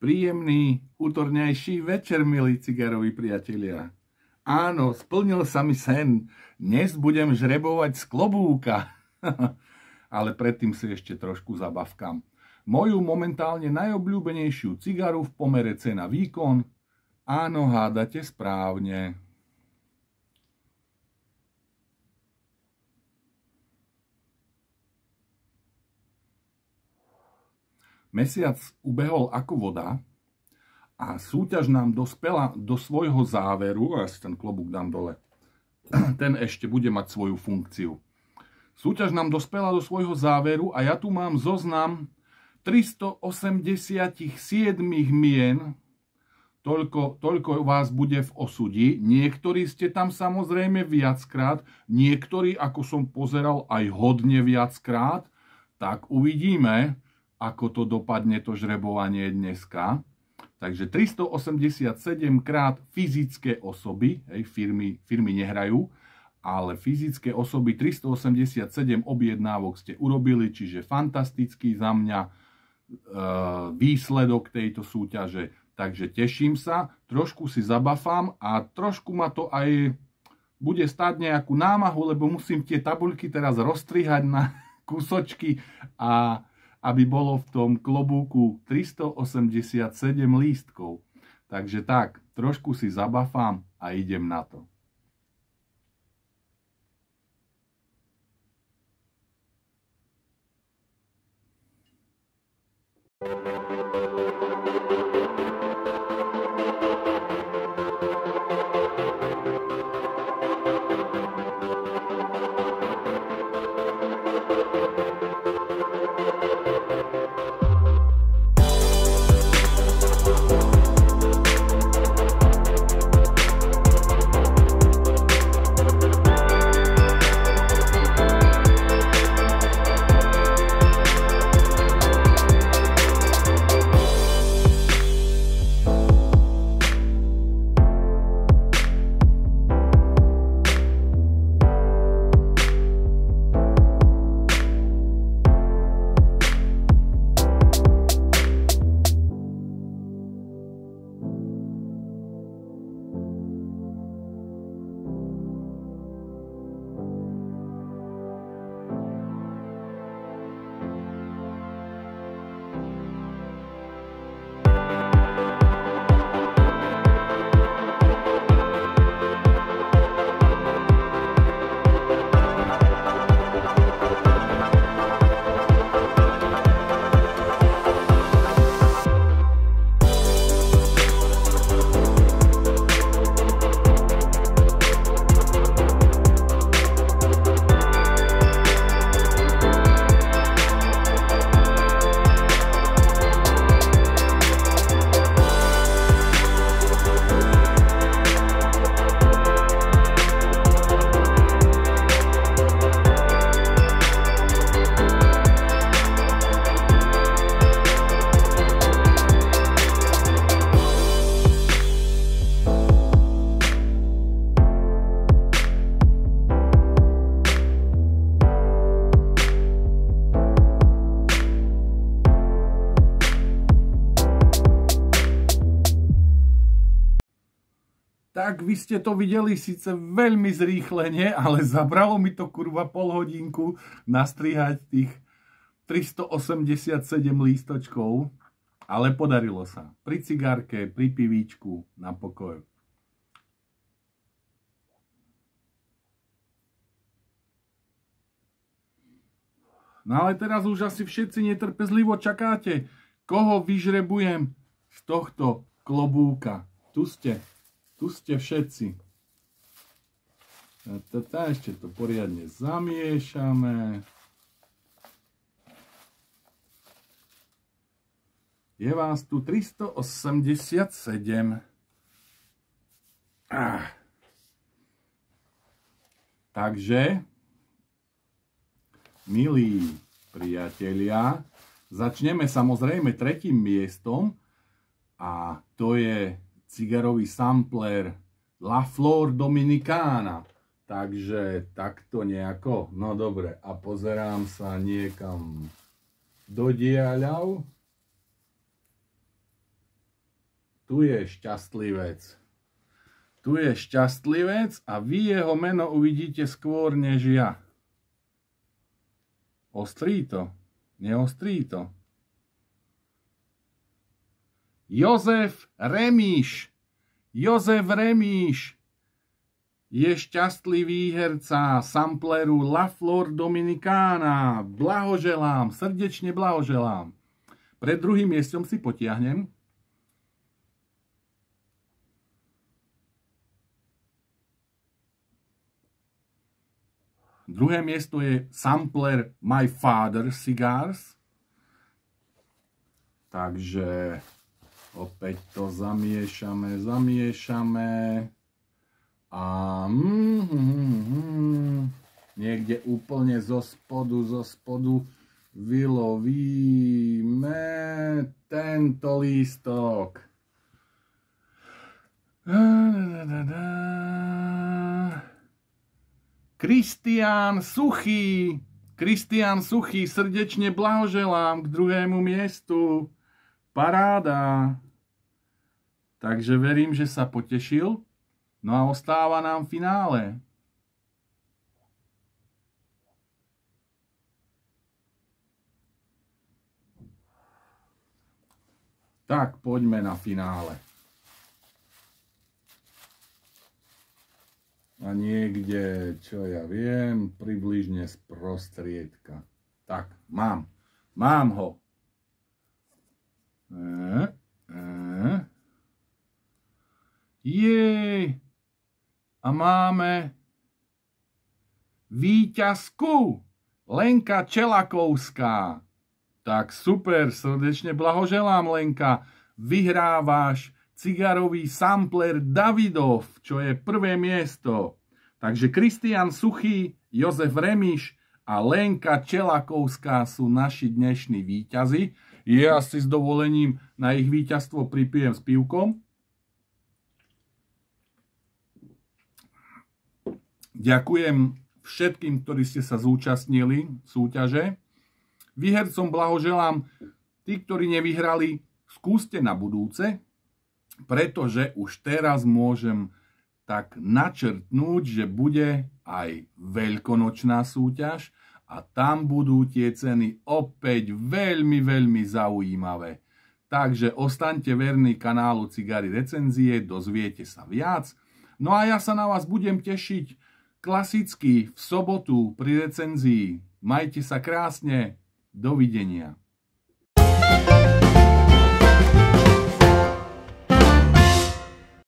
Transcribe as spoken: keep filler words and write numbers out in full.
Príjemný útorňajší večer, milí cigaroví priatelia. Áno, splnil sa mi sen. Dnes budem žrebovať z klobúka. Ale predtým si ešte trošku zabavkám. Moju momentálne najobľúbenejšiu cigaru v pomere cena výkon. Áno, hádate správne. Mesiac ubehol ako voda a súťaž nám dospela do svojho záveru, a ja si ten klobúk dám dole, ten ešte bude mať svoju funkciu. Súťaž nám dospela do svojho záveru a ja tu mám zoznam tristoosemdesiatsedem mien, toľko, toľko vás bude v osudi. Niektorí ste tam samozrejme viackrát, niektorí, ako som pozeral, aj hodne viackrát, tak uvidíme, ako to dopadne to žrebovanie dneska. Takže tristoosemdesiatsedem krát fyzické osoby, hej, firmy, firmy nehrajú, ale fyzické osoby tristoosemdesiatsedem objednávok ste urobili, čiže fantastický za mňa e, výsledok tejto súťaže. Takže teším sa, trošku si zabafám a trošku ma to aj bude stáť nejakú námahu, lebo musím tie tabuľky teraz roztrihať na kúsočky a aby bolo v tom klobúku tristoosemdesiatsedem lístkov. Takže tak, trošku si zabafám a idem na to. Tak vy ste to videli síce veľmi zrýchlene, ale zabralo mi to kurva pol hodinku nastrihať tých tristoosemdesiatsedem lístočkov, ale podarilo sa. Pri cigárke, pri pivíčku, na pokoj. No ale teraz už asi všetci netrpezlivo čakáte, koho vyžrebujem z tohto klobúka. Tu ste. Tu ste všetci. Tá, ešte to poriadne zamiešame. Je vás tu tristoosemdesiatsedem. Ah. Takže, milí priatelia, začneme samozrejme tretím miestom a to je cigarový sampler La Flor Dominicana. Takže takto nejako. No dobre, a pozerám sa niekam do diaľav. tu je šťastlivec. Tu je šťastlivec a vy jeho meno uvidíte skôr než ja. Ostrí to? Neostrí to? Jozef Remíš. Jozef Remíš je šťastlivý výherca sampleru La Flor Dominicana. Blahoželám, srdečne blahoželám. Pred druhým miestom si potiahnem. Druhé miesto je sampler My Father Cigars. Takže opäť to zamiešame, zamiešame. A mm, mm, mm, niekde úplne zo spodu, zo spodu vylovíme tento lístok. Kristián Suchý. Kristián Suchý, srdečne blahoželám k druhému miestu. Paráda. Takže verím, že sa potešil. No a ostáva nám finále. Tak, poďme na finále. A niekde, čo ja viem, približne z prostriedka. Tak, mám. Mám ho. E, e. Jej. A máme víťazku Lenka Čelakovská. Tak super, srdečne blahoželám, Lenka. Vyhrávaš cigarový sampler Davidov, čo je prvé miesto. Takže Kristián Suchý, Jozef Remíš a Lenka Čelakovská sú naši dnešní víťazi. Ja si s dovolením na ich víťazstvo pripijem s pivkom. Ďakujem všetkým, ktorí ste sa zúčastnili súťaže. Výhercom blahoželám. Tí, ktorí nevyhrali, skúste na budúce, pretože už teraz môžem tak načrtnúť, že bude aj veľkonočná súťaž a tam budú tie ceny opäť veľmi, veľmi zaujímavé. Takže ostaňte verní kanálu Cigary recenzie, dozviete sa viac. No a ja sa na vás budem tešiť klasicky v sobotu pri recenzii. Majte sa krásne. Dovidenia.